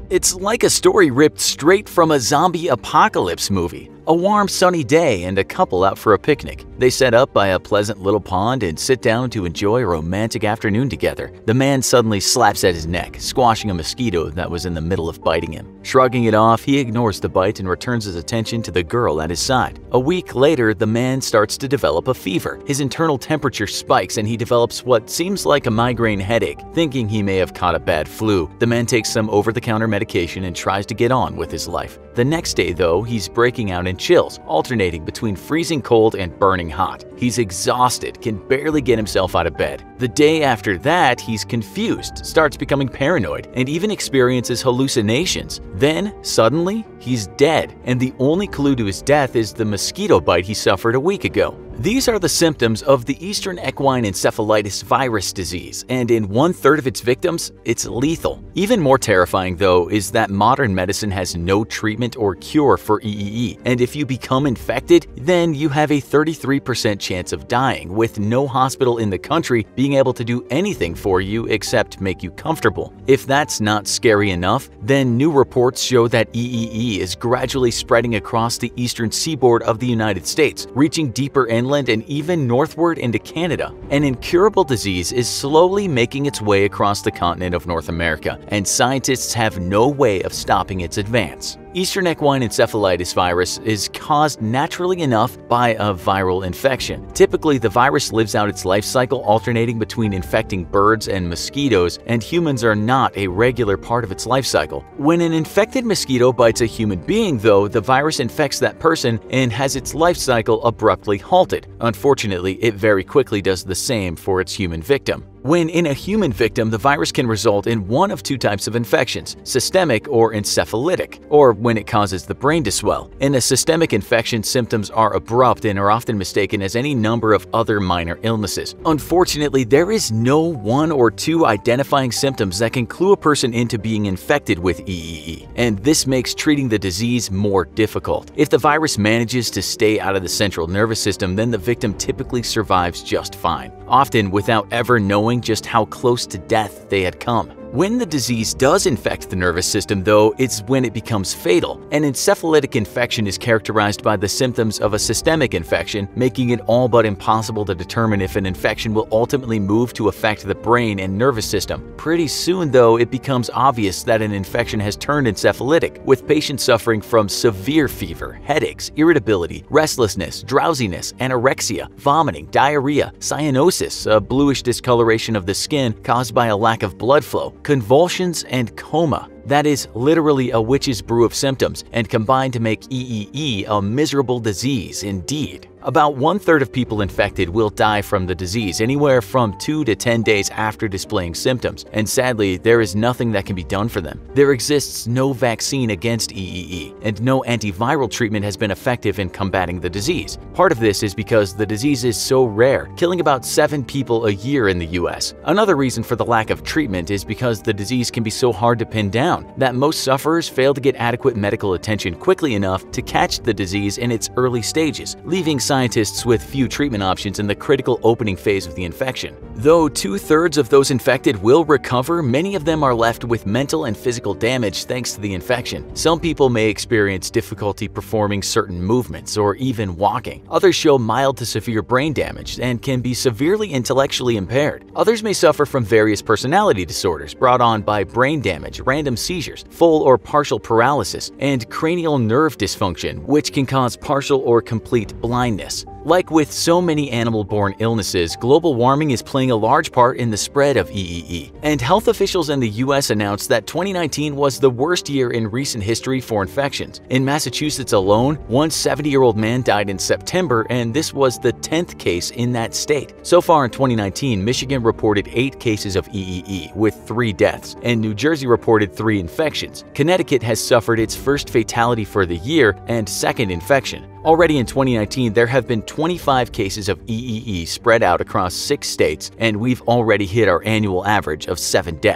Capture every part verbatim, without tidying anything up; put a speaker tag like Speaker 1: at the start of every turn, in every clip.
Speaker 1: It's like a story ripped straight from a zombie apocalypse movie. A warm, sunny day and a couple out for a picnic. They set up by a pleasant little pond and sit down to enjoy a romantic afternoon together. The man suddenly slaps at his neck, squashing a mosquito that was in the middle of biting him. Shrugging it off, he ignores the bite and returns his attention to the girl at his side. A week later, the man starts to develop a fever. His internal temperature spikes and he develops what seems like a migraine headache. Thinking he may have caught a bad flu, the man takes some over-the-counter medication and tries to get on with his life. The next day, though, he's breaking out in chills, alternating between freezing cold and burning hot. He's exhausted, can barely get himself out of bed. The day after that, he's confused, starts becoming paranoid, and even experiences hallucinations. Then, suddenly, he's dead, and the only clue to his death is the mosquito bite he suffered a week ago. These are the symptoms of the Eastern Equine Encephalitis virus disease, and in one-third of its victims, it's lethal. Even more terrifying, though, is that modern medicine has no treatment or cure for E E E, and if you become infected, then you have a thirty-three percent chance of dying, with no hospital in the country being able to do anything for you except make you comfortable. If that's not scary enough, then new reports show that E E E is gradually spreading across the eastern seaboard of the United States, reaching deeper inland and even northward into Canada. An incurable disease is slowly making its way across the continent of North America, and scientists have no way of stopping its advance. Eastern equine encephalitis virus is caused naturally enough by a viral infection. Typically, the virus lives out its life cycle alternating between infecting birds and mosquitoes, and humans are not a regular part of its life cycle. When an infected mosquito bites a human being, though, the virus infects that person and has its life cycle abruptly halted. Unfortunately, it very quickly does the same for its human victim. When in a human victim, the virus can result in one of two types of infections, systemic or encephalitic, or when it causes the brain to swell. In a systemic infection, symptoms are abrupt and are often mistaken as any number of other minor illnesses. Unfortunately, there is no one or two identifying symptoms that can clue a person into being infected with E E E, and this makes treating the disease more difficult. If the virus manages to stay out of the central nervous system, then the victim typically survives just fine, often without ever knowing just how close to death they had come. When the disease does infect the nervous system, though, it's when it becomes fatal. An encephalitic infection is characterized by the symptoms of a systemic infection, making it all but impossible to determine if an infection will ultimately move to affect the brain and nervous system. Pretty soon, though, it becomes obvious that an infection has turned encephalitic, with patients suffering from severe fever, headaches, irritability, restlessness, drowsiness, anorexia, vomiting, diarrhea, cyanosis, a bluish discoloration of the skin caused by a lack of blood flow, convulsions, and coma. That is literally a witch's brew of symptoms, and combined to make E E E a miserable disease indeed. About one-third of people infected will die from the disease anywhere from two to ten days after displaying symptoms, and sadly, there is nothing that can be done for them. There exists no vaccine against E E E, and no antiviral treatment has been effective in combating the disease. Part of this is because the disease is so rare, killing about seven people a year in the U S. Another reason for the lack of treatment is because the disease can be so hard to pin down that most sufferers fail to get adequate medical attention quickly enough to catch the disease in its early stages, leaving scientists with few treatment options in the critical opening phase of the infection. Though two-thirds of those infected will recover, many of them are left with mental and physical damage thanks to the infection. Some people may experience difficulty performing certain movements or even walking. Others show mild to severe brain damage and can be severely intellectually impaired. Others may suffer from various personality disorders brought on by brain damage, random seizures, full or partial paralysis, and cranial nerve dysfunction, which can cause partial or complete blindness. Like with so many animal-borne illnesses, global warming is playing a large part in the spread of E E E, and health officials in the U S announced that twenty nineteen was the worst year in recent history for infections. In Massachusetts alone, one seventy-year-old man died in September, and this was the tenth case in that state. So far in twenty nineteen, Michigan reported eight cases of E E E, with three deaths, and New Jersey reported three infections. Connecticut has suffered its first fatality for the year and second infection. Already in twenty nineteen, there have been twenty-five cases of E E E spread out across six states, and we've already hit our annual average of seven deaths.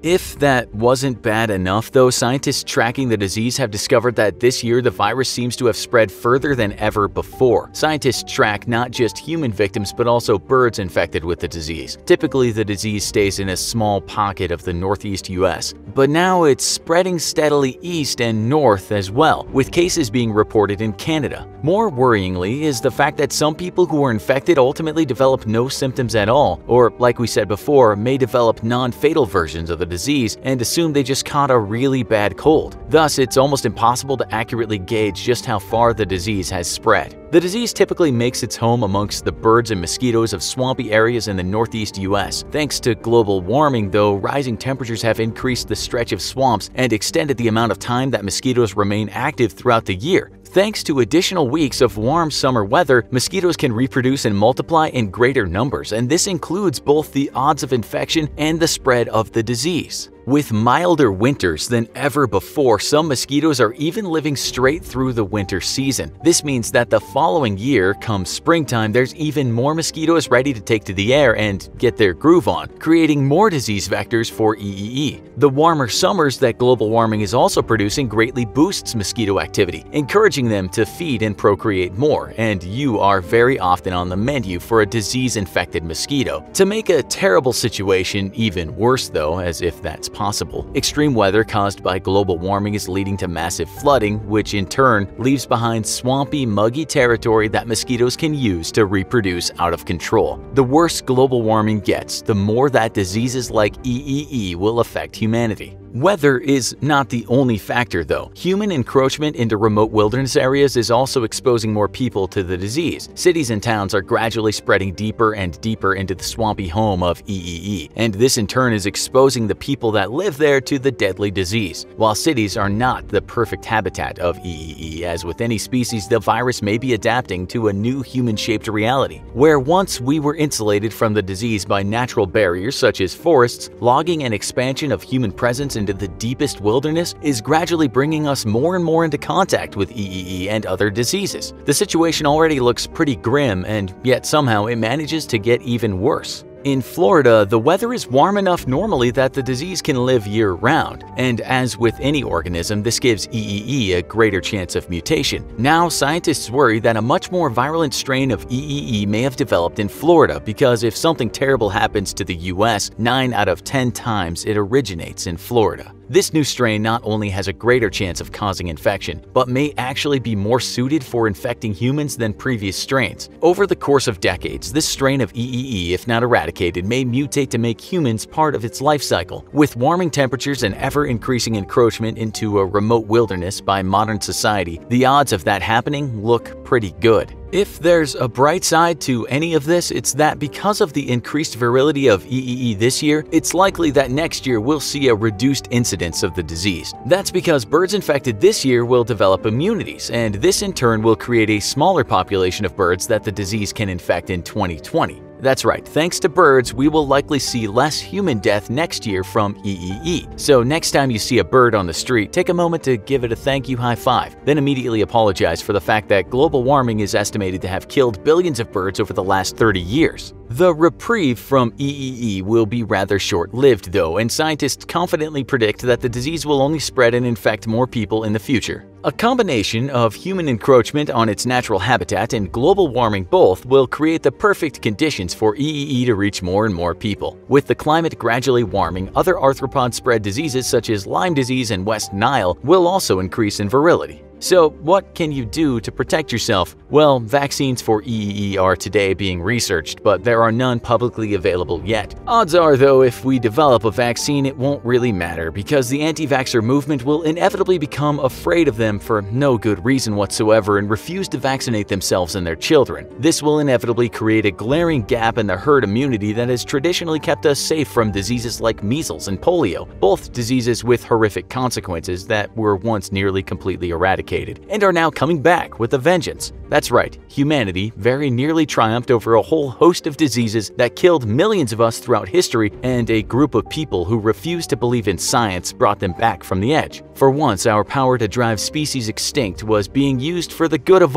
Speaker 1: If that wasn't bad enough, though, scientists tracking the disease have discovered that this year the virus seems to have spread further than ever before. Scientists track not just human victims but also birds infected with the disease. Typically, the disease stays in a small pocket of the northeast U S, but now it's spreading steadily east and north as well, with cases being reported in Canada. More worryingly is the fact that some people who are infected ultimately develop no symptoms at all, or, like we said before, may develop non-fatal versions of the disease and assume they just caught a really bad cold. Thus, it's almost impossible to accurately gauge just how far the disease has spread. The disease typically makes its home amongst the birds and mosquitoes of swampy areas in the northeast U S. Thanks to global warming, though, rising temperatures have increased the stretch of swamps and extended the amount of time that mosquitoes remain active throughout the year. Thanks to additional weeks of warm summer weather, mosquitoes can reproduce and multiply in greater numbers, and this includes both the odds of infection and the spread of the disease. With milder winters than ever before, some mosquitoes are even living straight through the winter season. This means that the following year, come springtime, there's even more mosquitoes ready to take to the air and get their groove on, creating more disease vectors for E E E. The warmer summers that global warming is also producing greatly boosts mosquito activity, encouraging them to feed and procreate more, and you are very often on the menu for a disease-infected mosquito. To make a terrible situation even worse, though, as if that's possible, extreme weather caused by global warming is leading to massive flooding, which in turn leaves behind swampy, muggy territory that mosquitoes can use to reproduce out of control. The worse global warming gets, the more that diseases like E E E will affect humanity. Weather is not the only factor, though. Human encroachment into remote wilderness areas is also exposing more people to the disease. Cities and towns are gradually spreading deeper and deeper into the swampy home of E E E, and this in turn is exposing the people that live there to the deadly disease. While cities are not the perfect habitat of E E E, as with any species, the virus may be adapting to a new human-shaped reality. Where once we were insulated from the disease by natural barriers such as forests, logging and expansion of human presence into the deepest wilderness is gradually bringing us more and more into contact with E E E and other diseases. The situation already looks pretty grim, and yet somehow it manages to get even worse. In Florida, the weather is warm enough normally that the disease can live year-round, and as with any organism, this gives E E E a greater chance of mutation. Now, scientists worry that a much more virulent strain of E E E may have developed in Florida because if something terrible happens to the U S, nine out of ten times it originates in Florida. This new strain not only has a greater chance of causing infection, but may actually be more suited for infecting humans than previous strains. Over the course of decades, this strain of E E E, if not eradicated, may mutate to make humans part of its life cycle. With warming temperatures and ever-increasing encroachment into a remote wilderness by modern society, the odds of that happening look pretty good. If there's a bright side to any of this, it's that because of the increased virility of E E E this year, it's likely that next year we'll see a reduced incidence of the disease. That's because birds infected this year will develop immunities, and this in turn will create a smaller population of birds that the disease can infect in twenty twenty. That's right, thanks to birds, we will likely see less human death next year from E E E. So next time you see a bird on the street, take a moment to give it a thank you high five, then immediately apologize for the fact that global warming is estimated to have killed billions of birds over the last thirty years. The reprieve from E E E will be rather short-lived, though, and scientists confidently predict that the disease will only spread and infect more people in the future. A combination of human encroachment on its natural habitat and global warming both will create the perfect conditions for E E E to reach more and more people. With the climate gradually warming, other arthropod-spread diseases such as Lyme disease and West Nile will also increase in virility. So what can you do to protect yourself? Well, vaccines for E E E are today being researched, but there are none publicly available yet. Odds are, though, if we develop a vaccine, it won't really matter because the anti-vaxxer movement will inevitably become afraid of them for no good reason whatsoever and refuse to vaccinate themselves and their children. This will inevitably create a glaring gap in the herd immunity that has traditionally kept us safe from diseases like measles and polio, both diseases with horrific consequences that were once nearly completely eradicated and are now coming back with a vengeance. That's right, humanity very nearly triumphed over a whole host of diseases that killed millions of us throughout history, and a group of people who refused to believe in science brought them back from the edge. For once, our power to drive species extinct was being used for the good of all.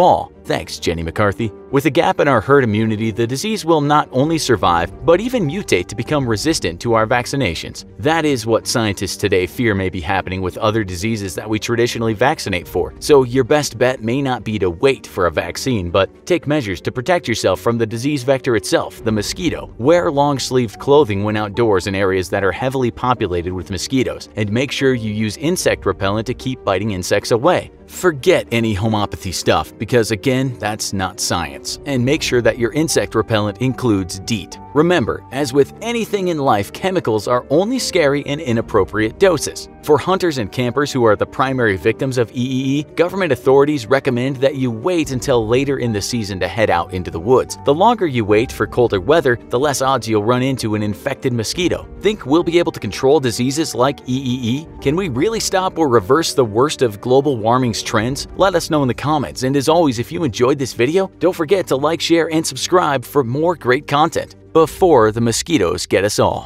Speaker 1: Thanks, Jenny McCarthy. With a gap in our herd immunity, the disease will not only survive, but even mutate to become resistant to our vaccinations. That is what scientists today fear may be happening with other diseases that we traditionally vaccinate for. So your best bet may not be to wait for a vaccine, but take measures to protect yourself from the disease vector itself, the mosquito. Wear long-sleeved clothing when outdoors in areas that are heavily populated with mosquitoes, and make sure you use insect repellent to keep biting insects away. Forget any homeopathy stuff because, again, that's not science. And make sure that your insect repellent includes DEET. Remember, as with anything in life, chemicals are only scary in inappropriate doses. For hunters and campers who are the primary victims of E E E, government authorities recommend that you wait until later in the season to head out into the woods. The longer you wait for colder weather, the less odds you'll run into an infected mosquito. Think we'll be able to control diseases like E E E? Can we really stop or reverse the worst of global warming's trends? Let us know in the comments, and as always, if you enjoyed this video, don't forget to like, share, and subscribe for more great content before the mosquitoes get us all.